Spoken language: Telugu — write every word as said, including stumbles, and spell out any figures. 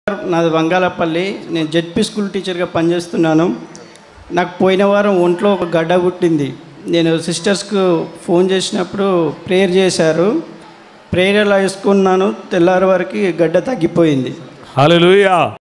నాది వంగాలపల్లి. నేను జెడ్పీ స్కూల్ టీచర్గా పనిచేస్తున్నాను. నాకు పోయిన వారం ఒంట్లో ఒక గడ్డ పుట్టింది. నేను సిస్టర్స్కు ఫోన్ చేసినప్పుడు ప్రేయర్ చేశారు. ప్రేయర్ ఎలా వేసుకున్నాను, తెల్లారి వరకు గడ్డ తగ్గిపోయింది. హల్లెలూయా.